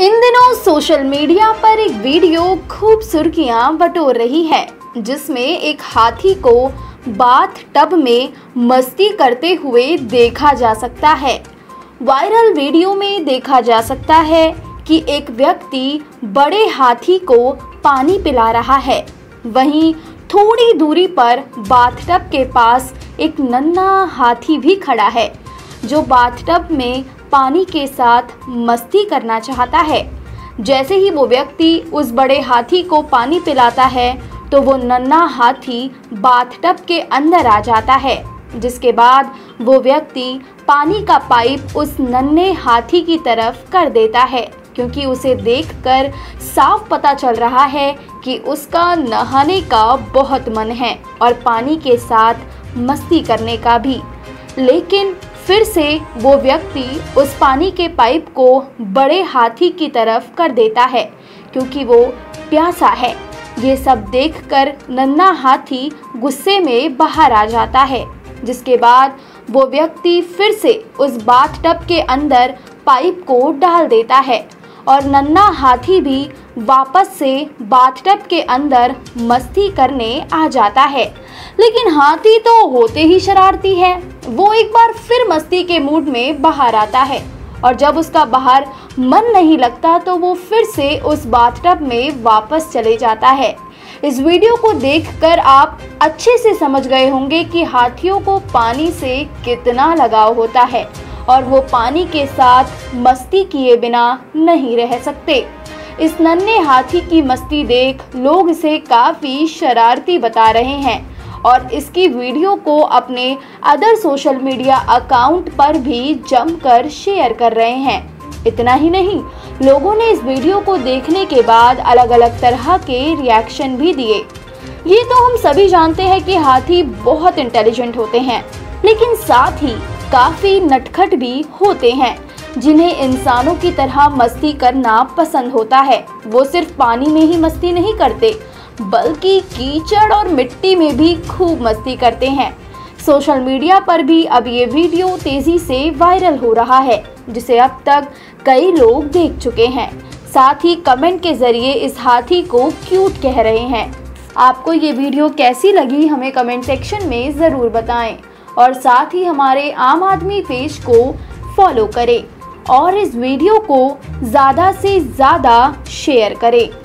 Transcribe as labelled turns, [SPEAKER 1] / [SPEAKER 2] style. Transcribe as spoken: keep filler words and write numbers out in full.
[SPEAKER 1] इन दिनों social media पर एक वीडियो खूब सुर्खियां बटोर रही है, जिसमें एक हाथी को बाथ टब में मस्ती करते हुए देखा जा सकता है। वायरल वीडियो में देखा जा सकता है कि एक व्यक्ति बड़े हाथी को पानी पिला रहा है। वहीं थोड़ी दूरी पर बाथ टब के पास एक नन्हा हाथी भी खड़ा है, जो बाथ टब में पानी के साथ मस्ती करना चाहता है। जैसे ही वो व्यक्ति उस बड़े हाथी को पानी पिलाता है तो वो नन्हा हाथी बाथ टब के अंदर आ जाता है, जिसके बाद वो व्यक्ति पानी का पाइप उस नन्हे हाथी की तरफ कर देता है, क्योंकि उसे देखकर साफ पता चल रहा है कि उसका नहाने का बहुत मन है और पानी के साथ मस्ती करने का भी। लेकिन फिर से वो व्यक्ति उस पानी के पाइप को बड़े हाथी की तरफ कर देता है, क्योंकि वो प्यासा है। ये सब देखकर नन्हा हाथी गुस्से में बाहर आ जाता है, जिसके बाद वो व्यक्ति फिर से उस बाथ टब के अंदर पाइप को डाल देता है और नन्हा हाथी भी वापस से बाथ टब के अंदर मस्ती करने आ जाता है। लेकिन हाथी तो होते ही शरारती है, वो एक बार फिर मस्ती के मूड में बाहर आता है और जब उसका बाहर मन नहीं लगता तो वो फिर से उस बाथ टब में वापस चले जाता है। इस वीडियो को देखकर आप अच्छे से समझ गए होंगे कि हाथियों को पानी से कितना लगाव होता है और वो पानी के साथ मस्ती किए बिना नहीं रह सकते। इस नन्हे हाथी की मस्ती देख लोग इसे काफ़ी शरारती बता रहे हैं और इसकी वीडियो को अपने अदर सोशल मीडिया अकाउंट पर भी जमकर शेयर कर रहे हैं। इतना ही नहीं, लोगों ने इस वीडियो को देखने के बाद अलग अलग तरह के रिएक्शन भी दिए। ये तो हम सभी जानते हैं कि हाथी बहुत इंटेलिजेंट होते हैं, लेकिन साथ ही काफ़ी नटखट भी होते हैं, जिन्हें इंसानों की तरह मस्ती करना पसंद होता है। वो सिर्फ पानी में ही मस्ती नहीं करते, बल्कि कीचड़ और मिट्टी में भी खूब मस्ती करते हैं। सोशल मीडिया पर भी अब ये वीडियो तेज़ी से वायरल हो रहा है, जिसे अब तक कई लोग देख चुके हैं। साथ ही कमेंट के ज़रिए इस हाथी को क्यूट कह रहे हैं। आपको ये वीडियो कैसी लगी हमें कमेंट सेक्शन में ज़रूर बताएं और साथ ही हमारे आम आदमी पेज को फॉलो करें और इस वीडियो को ज़्यादा से ज़्यादा शेयर करें।